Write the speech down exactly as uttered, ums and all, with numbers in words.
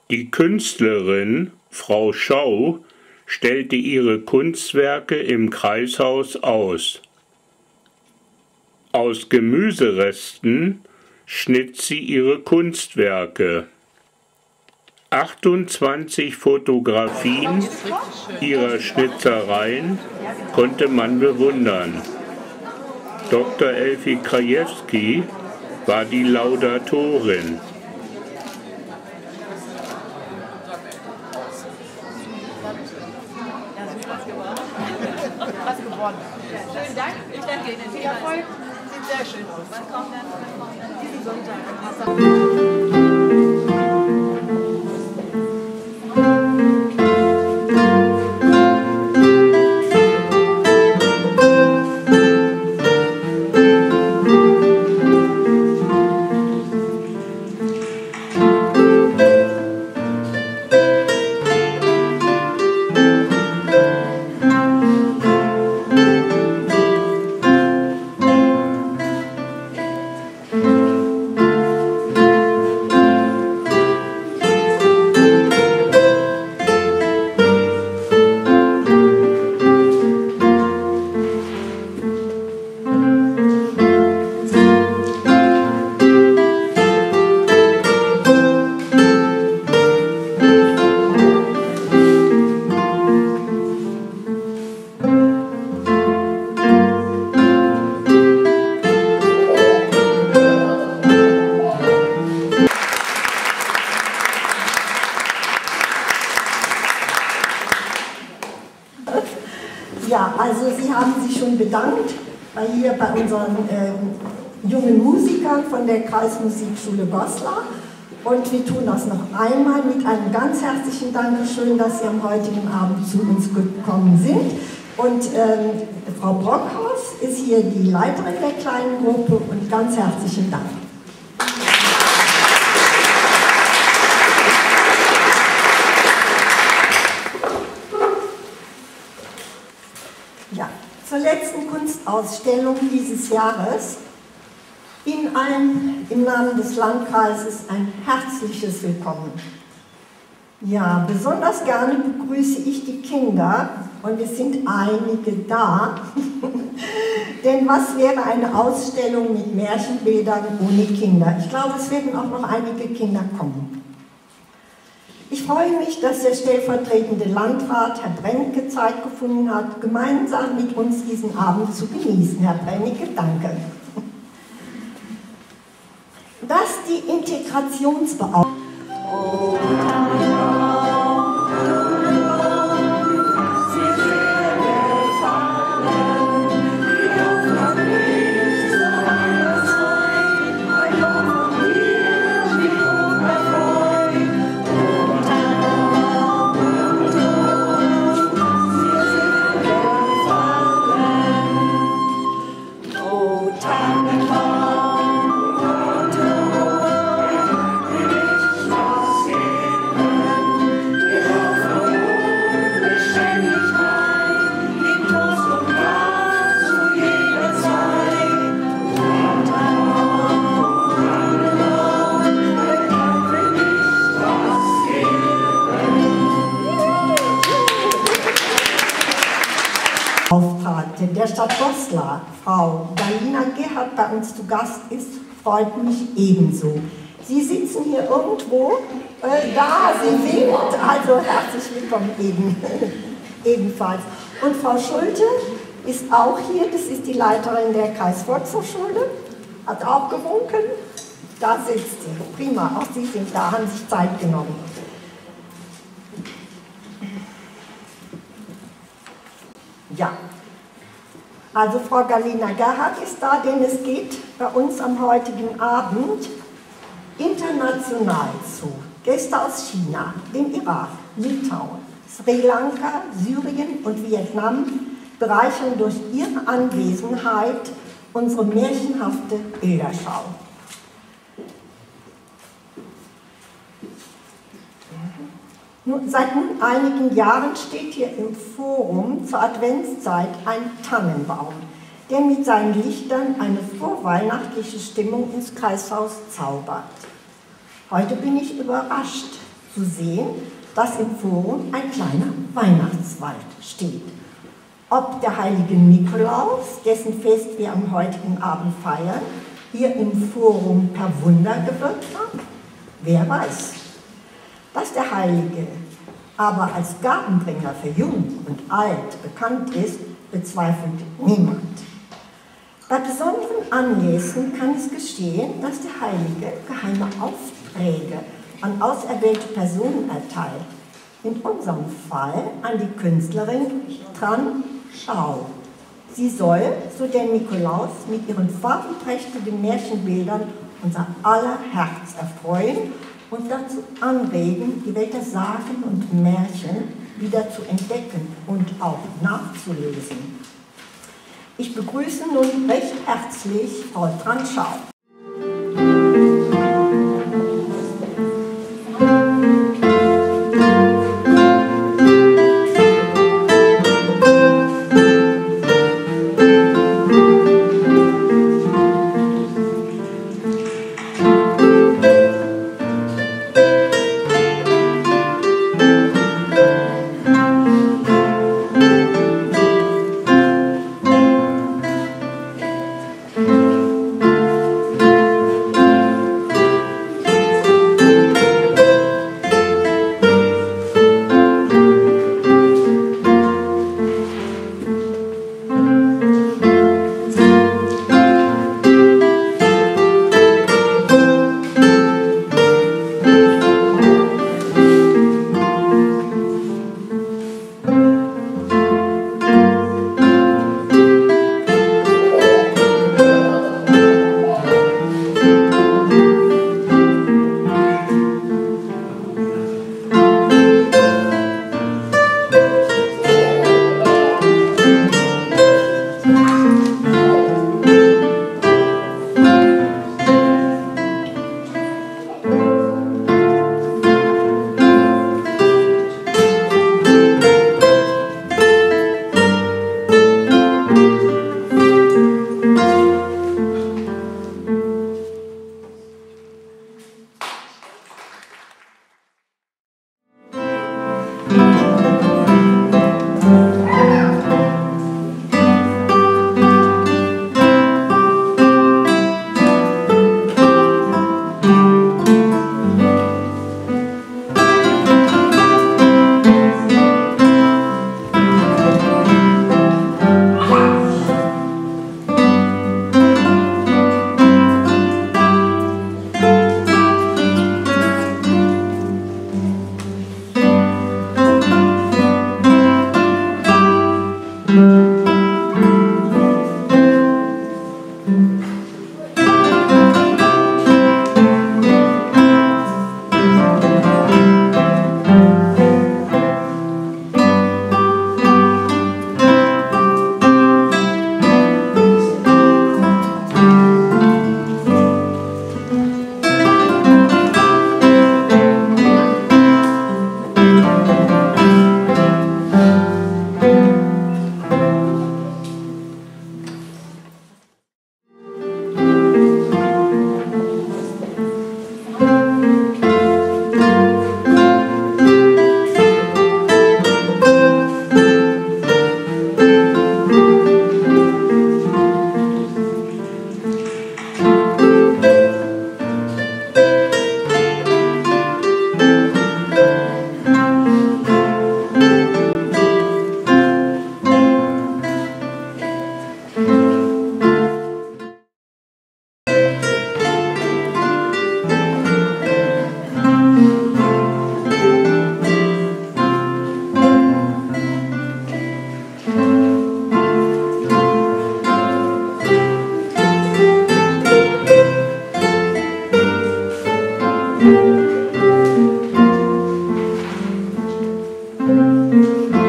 Die Künstlerin Frau Schau stellte ihre Kunstwerke im Kreishaus aus. Aus Gemüseresten schnitt sie ihre Kunstwerke. achtundzwanzig Fotografien ihrer Schnitzereien konnte man bewundern. Doktor Elfi Krajewski war die Laudatorin. Schönen Dank. Ich danke Ihnen. Viel Erfolg. Sieht sehr schön aus. Wann kommt dann? Diesen Sonntag. Ja, also Sie haben sich schon bedankt bei hier bei unseren äh, jungen Musikern von der Kreismusikschule Goslar. Und wir tun das noch einmal mit einem ganz herzlichen Dankeschön, dass Sie am heutigen Abend zu uns gekommen sind. Und ähm, Frau Brockhaus ist hier die Leiterin der kleinen Gruppe und ganz herzlichen Dank. Ja, zur letzten Kunstausstellung dieses Jahres. Ihnen allen im Namen des Landkreises ein herzliches Willkommen. Ja, besonders gerne begrüße ich die Kinder und es sind einige da. Denn was wäre eine Ausstellung mit Märchenbildern ohne Kinder? Ich glaube, es werden auch noch einige Kinder kommen. Ich freue mich, dass der stellvertretende Landrat, Herr Brennecke, Zeit gefunden hat, gemeinsam mit uns diesen Abend zu genießen. Herr Brennecke, danke. Dass die Integrationsbeauftragte der Stadt Goslar, Frau Galina Gerhardt, bei uns zu Gast ist, freut mich ebenso. Sie sitzen hier irgendwo, äh, da, sie winkt, also herzlich willkommen eben, ebenfalls. Und Frau Schulte ist auch hier, das ist die Leiterin der Kreisvolkshochschule, hat auch gewunken, da sitzt sie, prima, auch Sie sind da, haben sich Zeit genommen. Ja. Also Frau Galina Gerhardt ist da, denn es geht bei uns am heutigen Abend international zu. Gäste aus China, dem Irak, Litauen, Sri Lanka, Syrien und Vietnam bereichern durch ihre Anwesenheit unsere märchenhafte Bilderschau. Seit nun einigen Jahren steht hier im Forum zur Adventszeit ein Tannenbaum, der mit seinen Lichtern eine vorweihnachtliche Stimmung ins Kreishaus zaubert. Heute bin ich überrascht, zu sehen, dass im Forum ein kleiner Weihnachtswald steht. Ob der heilige Nikolaus, dessen Fest wir am heutigen Abend feiern, hier im Forum per Wunder gewirkt hat? Wer weiß. Dass der Heilige aber als Gabenbringer für Jung und Alt bekannt ist, bezweifelt niemand. Bei besonderen Anlässen kann es geschehen, dass der Heilige geheime Aufträge an auserwählte Personen erteilt. In unserem Fall an die Künstlerin Tran Schau. Sie soll, so der Nikolaus, mit ihren farbenprächtigen Märchenbildern unser aller Herz erfreuen und dazu anregen, die Welt der Sagen und Märchen wieder zu entdecken und auch nachzulesen. Ich begrüße nun recht herzlich Frau Tran Schau. Musik